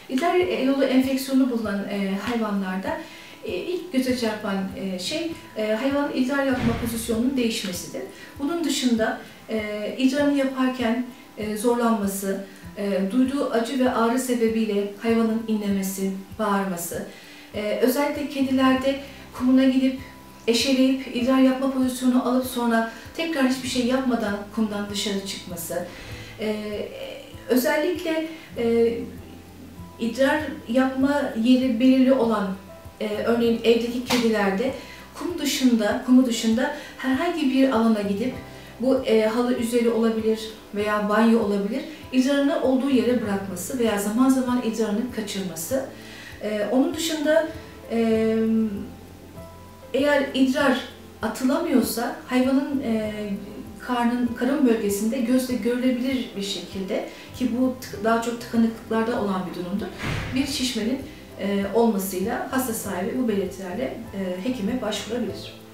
İdrar yolu enfeksiyonu bulunan hayvanlarda ilk göze çarpan şey hayvanın idrar yapma pozisyonunun değişmesidir. Bunun dışında idrarını yaparken zorlanması, duyduğu acı ve ağrı sebebiyle hayvanın inlemesi, bağırması, özellikle kedilerde kumuna gidip eşeleyip idrar yapma pozisyonu alıp sonra tekrar hiçbir şey yapmadan kumdan dışarı çıkması, özellikle idrar yapma yeri belirli olan, örneğin evdeki kedilerde kumu dışında herhangi bir alana gidip, bu halı üzeri olabilir veya banyo olabilir, idrarını olduğu yere bırakması veya zaman zaman idrarını kaçırması. Onun dışında eğer idrar atılamıyorsa hayvanın karın bölgesinde gözle görülebilir bir şekilde, ki bu daha çok tıkanıklıklarda olan bir durumdur, bir şişmenin olmasıyla hasta sahibi bu belirtilerle hekime başvurabilir.